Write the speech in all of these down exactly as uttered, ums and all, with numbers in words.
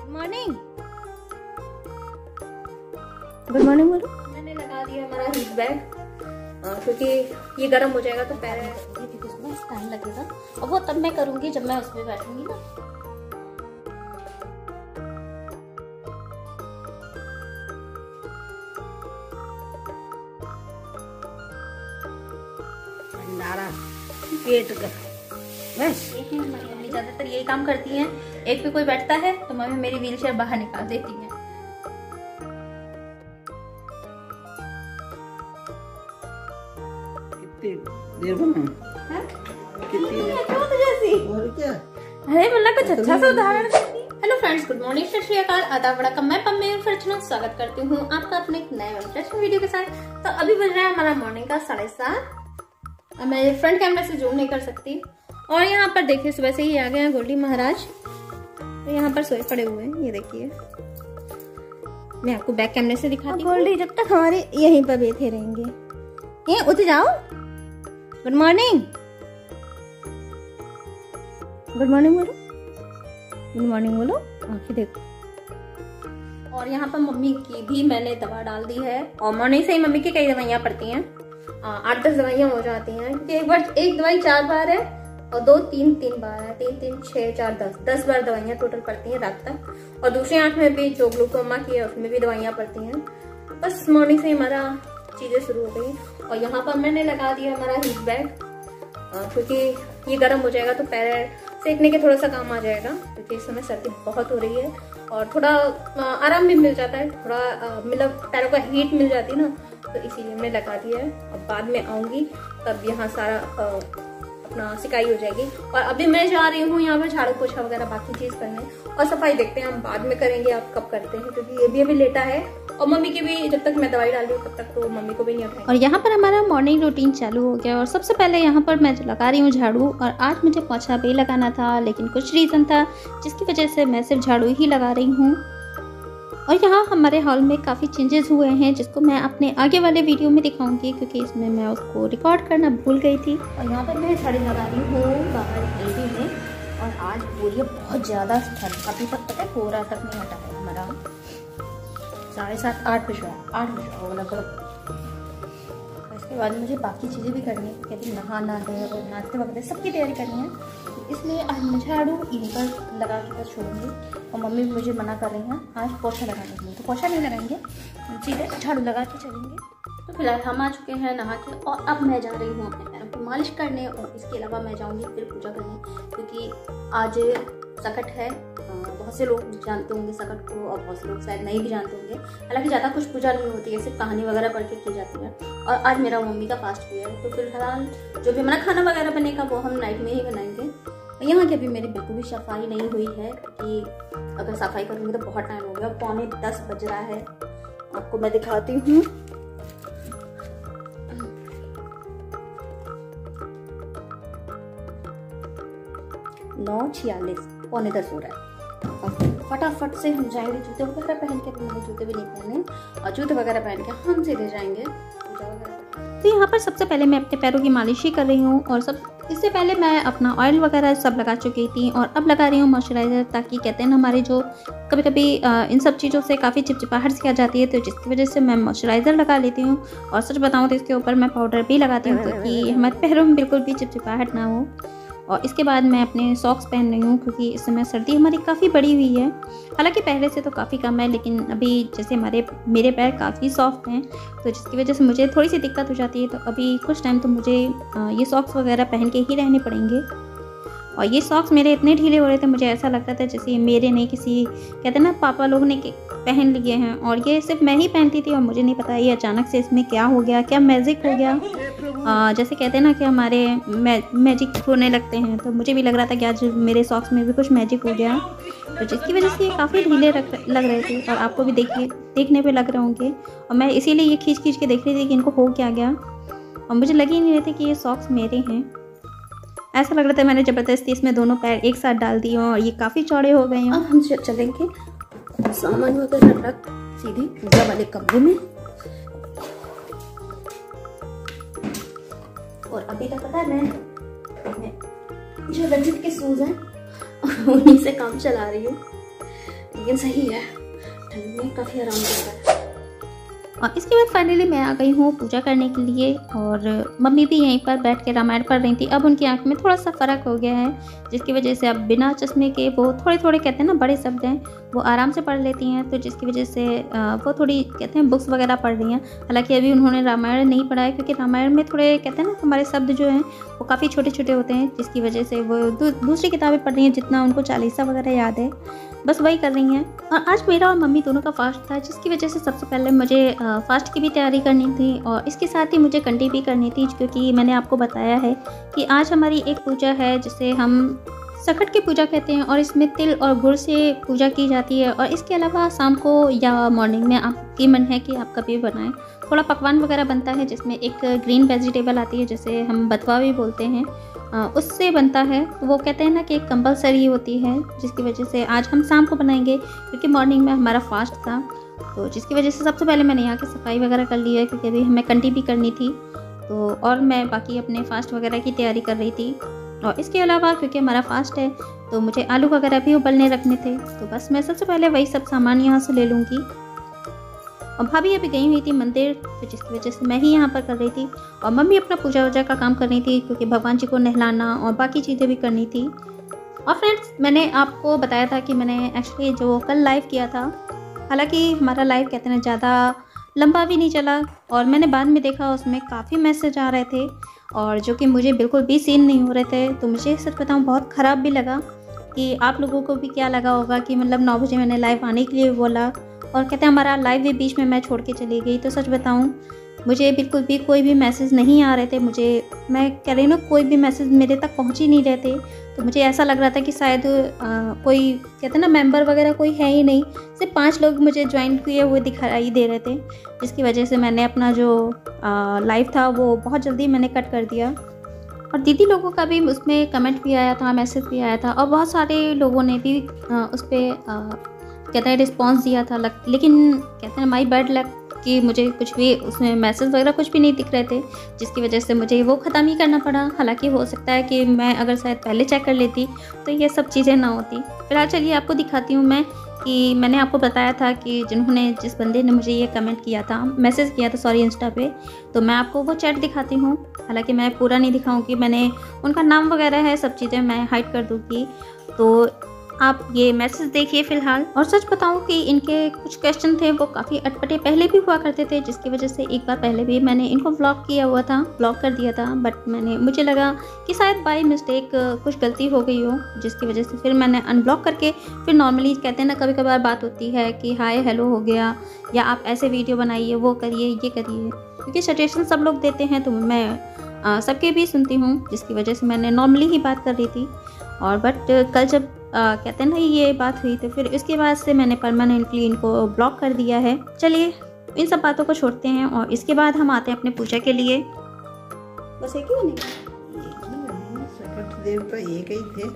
Morning good morning बोलो। मैंने लगा दिया हमारा हीट बैग क्योंकि ये गर्म हो जाएगा तो पैर टाइम लगेगा और वो तब मैं करूंगी जब मैं उसमें बैठूंगी ना। भंडारा पेट का बस यही हमारी मम्मी ज्यादातर यही काम करती हैं। एक पे कोई बैठता है तो मम्मी मेरी व्हील चेयर बाहर निकाल देती है। कितनी देर बनाए कितनी जैसी और क्या अरे मल्ला कुछ अच्छा सा उदाहरण। हेलो फ्रेंड्स, गुड मॉर्निंग, सत श्री अकाल, आदाब, बड़ा कम। मैं पम्मे फर्चना स्वागत करती हूँ आपका अपने एक नए इंटरेस्टिंग वीडियो के साथ। तो अभी बज रहा है हमारा मॉर्निंग का साढ़े सात। मैं फ्रंट कैमरा से जूम नहीं कर सकती। और यहाँ पर देखिए सुबह से ही आ गए हैं गोल्डी महाराज। तो यहाँ पर सोए पड़े हुए हैं, ये देखिए। मैं आपको बैक कैमरे से दिखाती हूँ। गोल्डी जब तक हमारे यहीं पर बैठे रहेंगे। ये उठ जाओ। गुड मॉर्निंग गुड मॉर्निंग बोलो। गुड मॉर्निंग बोलो। आंखें देखो। और यहाँ पर मम्मी की भी मैंने दवा डाल दी है। और मॉर्निंग से ही मम्मी की कई दवाइयाँ पड़ती हैं, आठ दस दवाइयाँ हो जाती हैं क्योंकि एक बार एक दवाई चार बार है और दो तीन तीन बार है। तीन तीन छह चार दस दस बार दवाइयाँ टोटल पड़ती हैं रात तक। और दूसरी आंख में भी जो ग्लूकोमा की है उसमें भी दवाइयाँ पड़ती हैं। बस मॉर्निंग से हमारा चीजें शुरू हो गई। और यहाँ पर मैंने लगा दिया हमारा हीट बैग क्योंकि ये गर्म हो जाएगा तो पैर सेकने के थोड़ा सा काम आ जाएगा क्योंकि इस समय सर्दी बहुत हो रही है और थोड़ा आराम भी मिल जाता है। थोड़ा मतलब पैरों का हीट मिल जाती है ना, तो इसीलिए मैंने लगा दिया है। अब बाद में आऊंगी तब यहाँ सारा आ, अपना सिकाई हो जाएगी। और अभी मैं जा रही हूँ यहाँ पर झाड़ू पोछा वगैरह बाकी चीज करने और सफाई देखते हैं हम बाद में करेंगे। आप कब करते हैं क्योंकि ये भी अभी लेटा है और मम्मी की भी जब तक मैं दवाई डाल रही हूँ तब तक तो मम्मी को भी नहीं उठाएंगे। और यहाँ पर हमारा मॉर्निंग रूटीन चालू हो गया। और सबसे पहले यहाँ पर मैं लगा रही हूँ झाड़ू। और आज मुझे पोछा भी लगाना था लेकिन कुछ रीज़न था जिसकी वजह से मैं सिर्फ झाड़ू ही लगा रही हूँ। और यहाँ हमारे हॉल में काफ़ी चेंजेस हुए हैं जिसको मैं अपने आगे वाले वीडियो में दिखाऊंगी क्योंकि इसमें मैं उसको रिकॉर्ड करना भूल गई थी। और यहाँ पर मैं झाड़ू लगा रही हूँ बाहर एलडी में। और आज हो रही है बहुत ज़्यादा ठंड। अभी तक पता है कोहरा तक नहीं हटा है हमारा। साढ़े सात आठ बजे आठ बजे होगा लगभग। इसके बाद मुझे बाकी चीज़ें भी करनी है। कहती नहाना है और नाश्ते वगैरह सबकी तैयारी करनी है। इसलिए आज मैं झाड़ू यहीं पर लगा के बस छोड़ूंगी। और मम्मी भी मुझे मना कर रही हैं आज पोछा लगाने के लिए, तो पोछा नहीं लगाएंगे, सीधे झाड़ू लगा के चलेंगे। तो फिलहाल हम आ चुके हैं नहा के और अब मैं जा रही हूँ अपने पैरों की मालिश करने। और इसके अलावा मैं जाऊँगी फिर पूजा करने क्योंकि आज सकट है। बहुत से लोग जानते होंगे सकट को और बहुत से लोग शायद नहीं भी जानते होंगे। हालांकि ज़्यादा कुछ पूजा नहीं होती है, सिर्फ कहानी वगैरह पढ़ के की जाती है। और आज मेरा मम्मी का फास्ट भी है तो फिलहाल जो भी हमारा खाना वगैरह बनेगा वो हम नाइट में ही बनाएंगे। यहाँ की अभी मेरी बिल्कुल भी सफाई नहीं हुई है कि अगर सफाई करूँगी तो बहुत टाइम हो गया। पौने दस बज रहा है, आपको मैं दिखाती हूँ। नौ छियालीस पौने दस हो रहा है। फटाफट से हम जाएंगे। जूते वगैरह पहन के, मैंने जूते भी नहीं पहने और जूते वगैरह पहन के हम सीधे जाएंगे पूजा वगैरह। तो यहाँ पर सबसे पहले मैं अपने पैरों की मालिश ही कर रही हूँ। और सब इससे पहले मैं अपना ऑयल वगैरह सब लगा चुकी थी और अब लगा रही हूँ मॉइस्चराइज़र, ताकि कहते हैं ना हमारे जो कभी कभी इन सब चीज़ों से काफ़ी चिपचिपाहट सी आ जाती है, तो जिसकी वजह से मैं मॉइस्चराइज़र लगा लेती हूँ। और सच बताऊँ तो इसके ऊपर मैं पाउडर भी लगाती हूँ ताकि हमारे पैरों में बिल्कुल भी चिपचिपाहट ना हो। और इसके बाद मैं अपने सॉक्स पहन रही हूँ क्योंकि इस समय सर्दी हमारी काफ़ी बड़ी हुई है। हालांकि पहले से तो काफ़ी कम है लेकिन अभी जैसे हमारे मेरे पैर काफ़ी सॉफ्ट हैं तो जिसकी वजह से मुझे थोड़ी सी दिक्कत हो जाती है। तो अभी कुछ टाइम तो मुझे ये सॉक्स वगैरह पहन के ही रहने पड़ेंगे। और ये सॉक्स मेरे इतने ढीले हो रहे थे, मुझे ऐसा लगता था जैसे मेरे नहीं किसी कहते हैं ना पापा लोग ने पहन लिए हैं। और ये सिर्फ मैं ही पहनती थी और मुझे नहीं पता ये अचानक से इसमें क्या हो गया, क्या मैजिक हो गया। आ, जैसे कहते हैं ना कि हमारे मै, मैजिक होने लगते हैं, तो मुझे भी लग रहा था कि आज मेरे सॉक्स में भी कुछ मैजिक हो गया। तो जिसकी वजह से ये काफ़ी ढीले लग रहे थे और आपको भी देखिए देखने पे लग रहे होंगे। और मैं इसीलिए ये खींच खींच के देख रही थी कि इनको हो क्या गया। और मुझे लग ही नहीं रहे थे कि ये सॉक्स मेरे हैं। ऐसा लग रहा था मैंने ज़बरदस्ती इसमें दोनों पैर एक साथ डाल दिए और ये काफ़ी चौड़े हो गए हैं। अब हम चलेंगे सामान वगैरह रख सीधे पूजा वाले कमरे में। और अभी तक पता है मैं जो रंजित के शूज़ हैं उन्हीं से काम चला रही हूँ। लेकिन सही है, ठंड में काफ़ी आराम मिलता है। और इसके बाद फाइनली मैं आ गई हूँ पूजा करने के लिए, और मम्मी भी यहीं पर बैठ के रामायण पढ़ रही थी। अब उनकी आंख में थोड़ा सा फ़र्क हो गया है, जिसकी वजह से अब बिना चश्मे के वो थोड़े थोड़े कहते हैं ना बड़े शब्द हैं वो आराम से पढ़ लेती हैं, तो जिसकी वजह से वो थोड़ी कहते हैं बुक्स वगैरह पढ़ रही हैं। हालांकि अभी उन्होंने रामायण नहीं पढ़ा है, क्योंकि रामायण में थोड़े कहते हैं ना हमारे शब्द जो हैं वो काफ़ी छोटे छोटे होते हैं, जिसकी वजह से वो दू, दूसरी किताबें पढ़ रही हैं, जितना उनको चालीसा वगैरह याद है बस वही कर रही हैं। और आज मेरा और मम्मी दोनों का फास्ट था, जिसकी वजह से सबसे पहले मुझे फास्ट की भी तैयारी करनी थी, और इसके साथ ही मुझे कंठी भी करनी थी, क्योंकि मैंने आपको बताया है कि आज हमारी एक पूजा है जिसे हम सकट की पूजा कहते हैं, और इसमें तिल और गुड़ से पूजा की जाती है। और इसके अलावा शाम को या मॉर्निंग में आपकी मन है कि आप कभी बनाएं, थोड़ा पकवान वगैरह बनता है, जिसमें एक ग्रीन वेजिटेबल आती है जिसे हम बथुआ भी बोलते हैं, उससे बनता है। वो कहते हैं ना कि एक कंपलसरी होती है, जिसकी वजह से आज हम शाम को बनाएंगे, क्योंकि मॉर्निंग में हमारा फास्ट था। तो जिसकी वजह से सबसे पहले मैंने यहाँ की सफाई वगैरह कर ली है, क्योंकि अभी हमें कंठी भी करनी थी, तो और मैं बाकी अपने फास्ट वगैरह की तैयारी कर रही थी। और इसके अलावा क्योंकि हमारा फास्ट है तो मुझे आलू वगैरह भी उबलने रखने थे, तो बस मैं सबसे पहले वही सब सामान यहाँ से ले लूँगी। और भाभी अभी गई हुई थी मंदिर, तो जिसकी वजह से मैं ही यहाँ पर कर रही थी, और मम्मी अपना पूजा वूजा का काम कर रही थी, क्योंकि भगवान जी को नहलाना और बाकी चीज़ें भी करनी थी। और फ्रेंड्स, मैंने आपको बताया था कि मैंने एक्चुअली जो कल लाइव किया था, हालांकि हमारा लाइव कहते हैं ज़्यादा लंबा भी नहीं चला, और मैंने बाद में देखा उसमें काफ़ी मैसेज आ रहे थे, और जो कि मुझे बिल्कुल भी सीन नहीं हो रहे थे। तो मुझे सच बताऊँ बहुत ख़राब भी लगा कि आप लोगों को भी क्या लगा होगा कि मतलब नौ बजे मैंने लाइव आने के लिए बोला, और कहते हैं हमारा लाइव भी बीच में मैं छोड़ के चली गई। तो सच बताऊं मुझे बिल्कुल भी कोई भी मैसेज नहीं आ रहे थे, मुझे मैं कह रही हूँ ना कोई भी मैसेज मेरे तक पहुँच ही नहीं रहे थे। तो मुझे ऐसा लग रहा था कि शायद आ, कोई कहते हैं ना मेंबर वगैरह कोई है ही नहीं, सिर्फ पांच लोग मुझे ज्वाइन किए हुए दिखाई दे रहे थे, जिसकी वजह से मैंने अपना जो लाइव था वो बहुत जल्दी मैंने कट कर दिया। और दीदी लोगों का भी उसमें कमेंट भी आया था, मैसेज भी आया था, और बहुत सारे लोगों ने भी आ, उस पर कहते हैं रिस्पॉन्स दिया था, लेकिन कहते हैं माई बैड लक कि मुझे कुछ भी उसमें मैसेज वगैरह कुछ भी नहीं दिख रहे थे, जिसकी वजह से मुझे वो ख़त्म ही करना पड़ा। हालांकि हो सकता है कि मैं अगर शायद पहले चेक कर लेती तो ये सब चीज़ें ना होती। फिलहाल चलिए आपको दिखाती हूँ मैं कि मैंने आपको बताया था कि जिन्होंने जिस बंदे ने मुझे ये कमेंट किया था, मैसेज किया था सॉरी इंस्टा पे, तो मैं आपको वो चैट दिखाती हूँ। हालांकि मैं पूरा नहीं दिखाऊँगी, मैंने उनका नाम वगैरह है सब चीज़ें मैं हाइड कर दूँगी, तो आप ये मैसेज देखिए फ़िलहाल। और सच बताऊं कि इनके कुछ क्वेश्चन थे वो काफ़ी अटपटे पहले भी हुआ करते थे, जिसकी वजह से एक बार पहले भी मैंने इनको ब्लॉक किया हुआ था, ब्लॉक कर दिया था, बट मैंने मुझे लगा कि शायद बाय मिस्टेक कुछ गलती हो गई हो, जिसकी वजह से फिर मैंने अनब्लॉक करके फिर नॉर्मली कहते हैं ना कभी कभार बात होती है कि हाय हेलो हो गया, या आप ऐसे वीडियो बनाइए, वो करिए, ये करिए, क्योंकि सजेशन सब लोग देते हैं तो मैं सबके भी सुनती हूँ, जिसकी वजह से मैंने नॉर्मली ही बात कर रही थी। और बट कल जब आ, कहते हैं ना ये बात हुई तो फिर इसके बाद से मैंने परमानेंटली इनको ब्लॉक कर दिया है। चलिए इन सब बातों को छोड़ते हैं और इसके बाद हम आते हैं अपने पूजा के लिए। बस एक ही बनेगा, सकट देव तो एक ही थे,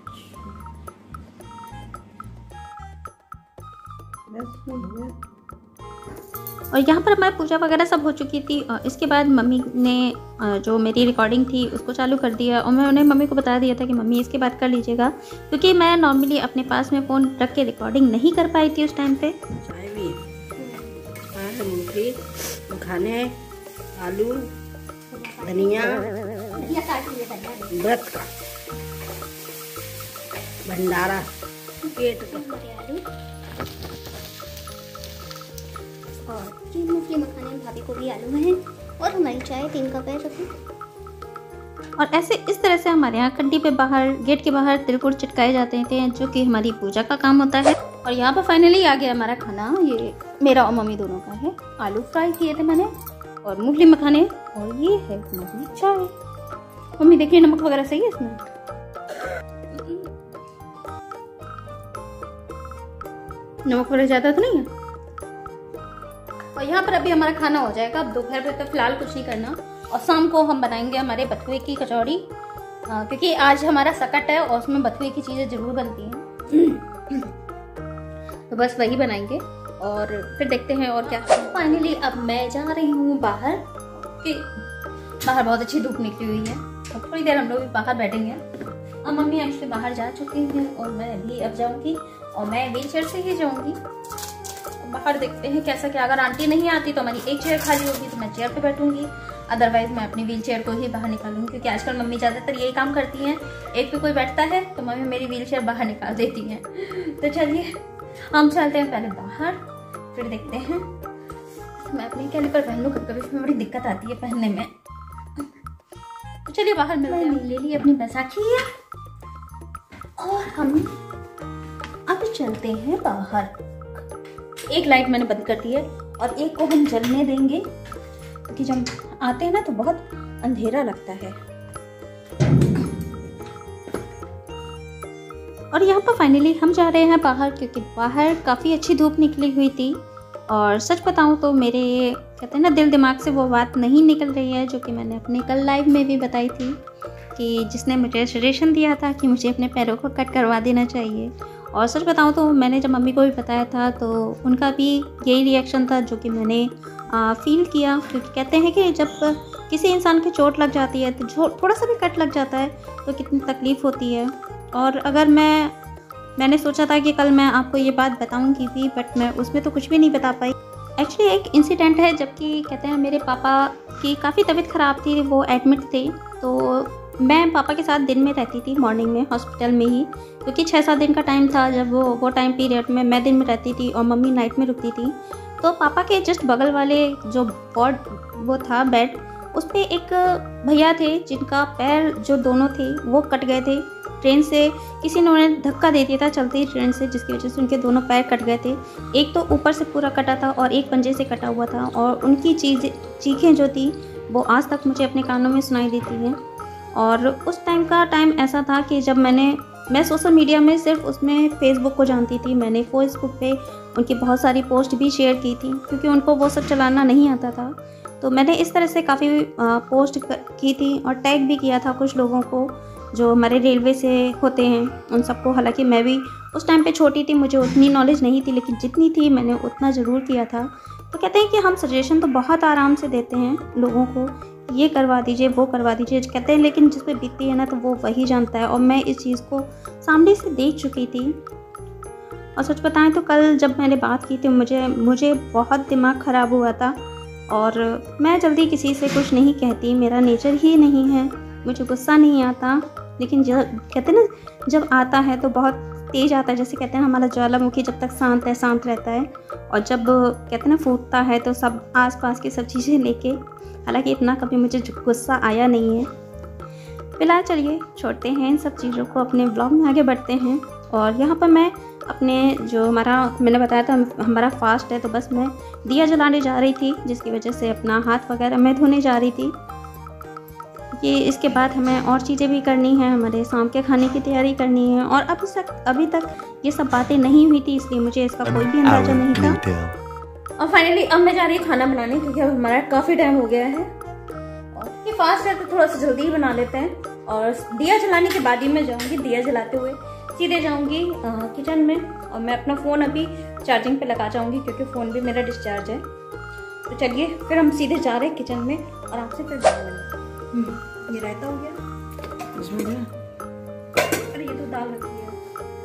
और यहाँ पर हमारी पूजा वगैरह सब हो चुकी थी। और इसके बाद मम्मी ने जो मेरी रिकॉर्डिंग थी उसको चालू कर दिया, और मैं उन्हें मम्मी को बता दिया था कि मम्मी इसके बाद कर लीजिएगा, क्योंकि मैं नॉर्मली अपने पास में फ़ोन रख के रिकॉर्डिंग नहीं कर पाई थी उस टाइम पे। चाय भी मूंगफली, खाने, आलू, धनिया, व्रत का भंडारा, पेट का, और ये मूंगफली मखाने भाभी को भी आलू हैं, और हमारी चाय तीन कप है रखी। और ऐसे इस तरह से हमारे यहाँ कंडी पे बाहर गेट के बाहर तिलकुट चिटकाए जाते हैं, जो कि हमारी पूजा का काम होता है। और यहाँ पर फाइनली आ गया हमारा खाना, ये मेरा और मम्मी दोनों का है। आलू फ्राई किए थे मैंने, और मूंगफली मखाने, और ये है हमारी चाय। मम्मी देखिए नमक वगैरह सही है इसमें, नमक वगैरह ज़्यादा तो नहीं है। और यहाँ पर अभी हमारा खाना हो जाएगा। अब दोपहर में तो फिलहाल कुछ नहीं करना, और शाम को हम बनाएंगे हमारे बथुए की कचौड़ी, क्योंकि आज हमारा सकट है और उसमें बथुए की चीज़ें जरूर बनती हैं। तो बस वही बनाएंगे और फिर देखते हैं और क्या। फाइनली अब मैं जा रही हूँ बाहर, कि बाहर बहुत अच्छी धूप निकली हुई है, और थोड़ी देर हम लोग भी बाहर बैठेंगे। अब मम्मी एक्चुअली बाहर जा चुकी हैं और मैं भी अब जाऊँगी। और मैं व्हील चेयर से ही जाऊंगी। बाहर देखते हैं कैसा क्या, अगर आंटी नहीं आती तो हमारी एक चेयर खाली होगी तो मैं चेयर पे बैठूंगी, अदरवाइज मैं अपनी व्हील चेयर को ही बाहर निकालूंगी, क्योंकि आजकल मम्मी ज़्यादातर यही काम करती हैं। एक पे कोई बैठता है तो मम्मी मेरी व्हील चेयर बाहर निकाल देती हैं। तो चलिए हम चलते हैं पहले बाहर, फिर देखते हैं। मैं अपने कैलिपर पहन लूँ, कभी कभी इसमें बड़ी दिक्कत आती है पहनने में। तो चलिए बाहर मिलते हैं। ले ली अपनी बैसाखी और हम अब चलते हैं बाहर। एक लाइट मैंने बंद कर दी है और एक को हम जलने देंगे, क्योंकि जब आते हैं ना तो बहुत अंधेरा लगता है। और यहाँ पर फाइनली हम जा रहे हैं बाहर, क्योंकि बाहर काफ़ी अच्छी धूप निकली हुई थी। और सच बताऊँ तो मेरे कहते हैं ना दिल दिमाग से वो बात नहीं निकल रही है जो कि मैंने अपने कल लाइव में भी बताई थी, कि जिसने मुझे सजेशन दिया था कि मुझे अपने पैरों को कट करवा देना चाहिए। और सच बताऊँ तो मैंने जब मम्मी को भी बताया था तो उनका भी यही रिएक्शन था जो कि मैंने आ, फील किया। क्योंकि कहते हैं कि जब किसी इंसान की चोट लग जाती है तो थोड़ा सा भी कट लग जाता है तो कितनी तकलीफ़ होती है। और अगर मैं मैंने सोचा था कि कल मैं आपको ये बात बताऊंगी भी, बट मैं उसमें तो कुछ भी नहीं बता पाई। एक्चुअली एक इंसिडेंट है, जबकि कहते हैं मेरे पापा की काफ़ी तबीयत ख़राब थी, वो एडमिट थे। तो मैं पापा के साथ दिन में रहती थी, मॉर्निंग में हॉस्पिटल में ही, क्योंकि छः सात दिन का टाइम था जब वो वो टाइम पीरियड में मैं दिन में रहती थी और मम्मी नाइट में रुकती थी। तो पापा के जस्ट बगल वाले जो वार्ड वो था बेड, उस पर एक भैया थे जिनका पैर जो दोनों थे वो कट गए थे। ट्रेन से किसी ने उन्हें धक्का दे दिया था चलती ट्रेन से, जिसकी वजह से उनके दोनों पैर कट गए थे। एक तो ऊपर से पूरा कटा था और एक पंजे से कटा हुआ था। और उनकी चीज़ चीखें जो थी वो आज तक मुझे अपने कानों में सुनाई देती हैं। और उस टाइम का टाइम ऐसा था कि जब मैंने मैं सोशल मीडिया में सिर्फ उसमें फ़ेसबुक को जानती थी। मैंने फेसबुक पे उनकी बहुत सारी पोस्ट भी शेयर की थी, क्योंकि उनको वो सब चलाना नहीं आता था। तो मैंने इस तरह से काफ़ी पोस्ट की थी और टैग भी किया था कुछ लोगों को जो हमारे रेलवे से होते हैं, उन सबको। हालांकि मैं भी उस टाइम पे छोटी थी, मुझे उतनी नॉलेज नहीं थी, लेकिन जितनी थी मैंने उतना ज़रूर किया था। तो कहते हैं कि हम सजेशन तो बहुत आराम से देते हैं लोगों को, ये करवा दीजिए वो करवा दीजिए कहते हैं, लेकिन जिस पे बीतती है ना तो वो वही जानता है। और मैं इस चीज़ को सामने से देख चुकी थी। और सच बताएं तो कल जब मैंने बात की थी मुझे मुझे बहुत दिमाग ख़राब हुआ था। और मैं जल्दी किसी से कुछ नहीं कहती, मेरा नेचर ही नहीं है, मुझे गुस्सा नहीं आता। लेकिन जब कहते हैं ना जब आता है तो बहुत तेज़ आता है, जैसे कहते हैं हमारा ज्वालामुखी जब तक शांत है शांत रहता है, और जब कहते हैं ना फूटता है तो सब आसपास की सब चीज़ें लेके। हालांकि इतना कभी मुझे गुस्सा आया नहीं है। फिलहाल चलिए छोड़ते हैं इन सब चीज़ों को, अपने ब्लॉग में आगे बढ़ते हैं। और यहाँ पर मैं अपने जो हमारा मैंने बताया था हमारा फास्ट है, तो बस मैं दिया जलाने जा रही थी, जिसकी वजह से अपना हाथ वगैरह मैं धोने जा रही थी। ये इसके बाद हमें और चीज़ें भी करनी हैं, हमारे शाम के खाने की तैयारी करनी है। और अभी तक अभी तक ये सब बातें नहीं हुई थी, इसलिए मुझे इसका कोई भी अंदाज़ा नहीं था। और फाइनली अब मैं जा रही हूँ खाना बनाने, क्योंकि अब हमारा काफ़ी टाइम हो गया है। और ये फास्ट है तो थोड़ा सा जल्दी ही बना लेते हैं। और दिया जलाने के बाद ही मैं जाऊँगी, दिया जलाते हुए सीधे जाऊँगी किचन में। और मैं अपना फ़ोन अभी चार्जिंग पे लगा जाऊँगी, क्योंकि फ़ोन भी मेरा डिस्चार्ज है। तो चलिए फिर हम सीधे जा रहे हैं किचन में और आपसे फिर बात करेंगे। ये रायता हो गया इसमें क्या? अरे ये तो दाल रखी है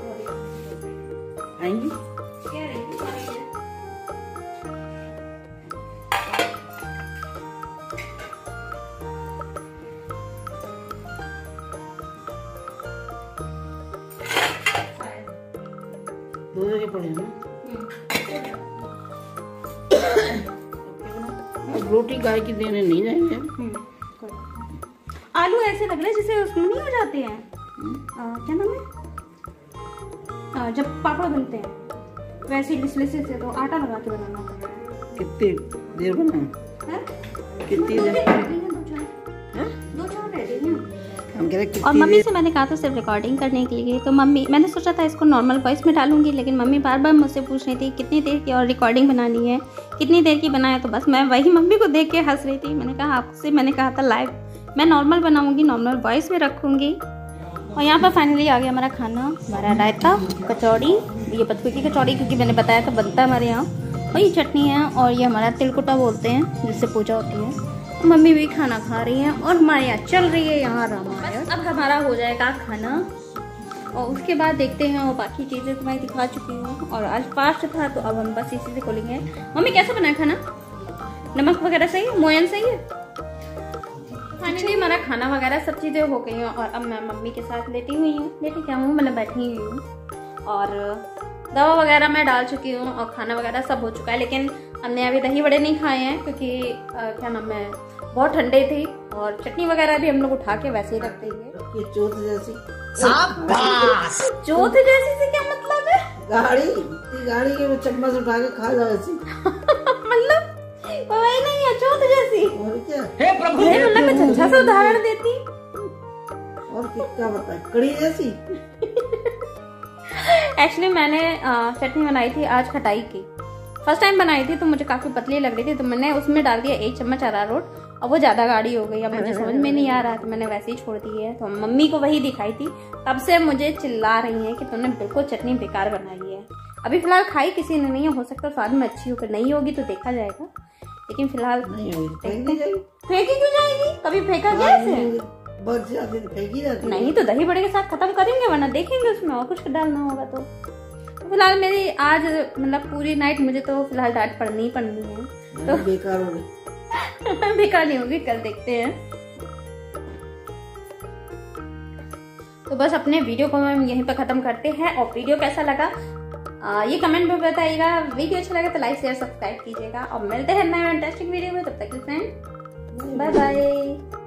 आएंगी क्या रहेगी सारी है। दो जगह पड़े हैं ना। अब रोटी गाय की देने नहीं जाएंगे। आलू ऐसे लग रहे हैं जैसे उसमें नहीं हो जाते हैं, आ, क्या नाम है, आ, जब पापड़ बनते हैं वैसे लिस से तो आटा लगा के बनाना पड़ता है। कितनी देर बनाए? कितनी देर? दो चार रह गई हैं। और मम्मी से मैंने कहा था सिर्फ रिकॉर्डिंग करने के लिए, तो मम्मी मैंने सोचा था इसको नॉर्मल वॉइस में डालूंगी, लेकिन मम्मी बार बार मुझसे पूछ रही थी कितनी देर की और रिकॉर्डिंग बनानी है, कितनी देर की बनाए। तो बस मैं वही मम्मी को देख के हंस रही थी। मैंने कहा आपसे मैंने कहा था लाइव मैं नॉर्मल बनाऊंगी, नॉर्मल वॉइस में रखूंगी। और यहाँ पर फाइनली आ गया हमारा खाना, हमारा रायता, कचौड़ी, ये बथुए की कचौड़ी क्योंकि मैंने बताया था बनता है हमारे यहाँ, और ये चटनी है, और ये हमारा तिलकुटा बोलते हैं जिससे पूजा होती है। मम्मी भी खाना खा रही हैं और हमारे यहाँ चल रही है यहाँ रामायण। अब हमारा हो जाएगा खाना और उसके बाद देखते हैं और बाकी चीज़ें तो मैं दिखा चुकी हूँ। और आज फास्ट था तो अब हम बस इसी से खोलेंगे। मम्मी कैसा बना है खाना? नमक वगैरह सही है? मोयन सही है? फाइनली हमारा खाना वगैरह सब चीज़ें हो गई हैं और अब मैं मम्मी के साथ लेटी हुई हूँ। लेटी क्या हूँ, मतलब बैठी हुई हूँ। और दवा वगैरह मैं डाल चुकी हूँ और खाना वगैरह सब हो चुका है। लेकिन हमने अभी दही बड़े नहीं खाए हैं क्योंकि आ, क्या नाम है, बहुत ठंडे थे। और चटनी वगैरह भी हम लोग उठा के वैसे ही रख देंगे। ये चोट जैसी चोट जैसी से क्या मतलब है? गाड़ी ये गाड़ी के चम्मच उठा के खा जाए ऐसी मतलब वही नहीं है, चोट जैसी। और क्या? हे प्रभु, मतलब कुछ अच्छा सा उदाहरण देती। और क्या बताए, कड़ी जैसी। एक्चुअली मैंने चटनी बनाई थी आज खटाई की। फर्स्ट टाइम बनाई थी तो मुझे काफी पतली लग रही थी, तो मैंने उसमें डाल दिया एक चम्मच अरारोट और वो ज्यादा गाढ़ी हो गई। अब मुझे समझ में नहीं आ रहा तो मैंने वैसे ही छोड़ दी है। तो मम्मी को वही दिखाई थी, तब से मुझे चिल्ला रही है कि तुमने बिल्कुल चटनी बेकार बनाई है। अभी फिलहाल खाई किसी ने नहीं है, हो सकता है स्वाद में अच्छी होकर नहीं होगी तो देखा जाएगा। लेकिन फिलहाल नहीं होगी फेंकी जाएगी। फेंकी क्यों जाएगी? कभी फेंका गया इसे? बच जाती है फेंकी जाती है। नहीं तो दही बड़े के साथ खत्म करेंगे, वरना देखेंगे उसमें और कुछ डालना होगा। तो फिलहाल मेरी आज मतलब पूरी नाइट मुझे तो फिलहाल डांट पड़नी ही पड़नी है। तो बेकार हो गई। बेकार नहीं होगी, कल देखते हैं। तो बस अपने वीडियो को हम यहीं पर खत्म करते हैं। और वीडियो कैसा लगा आ, ये कमेंट में बताइएगा। वीडियो अच्छा लगा तो लाइक शेयर सब्सक्राइब कीजिएगा और मिलते हैं नए इंटरेस्टिंग वीडियो में। तब तक के फ्रेंड बाय बाय।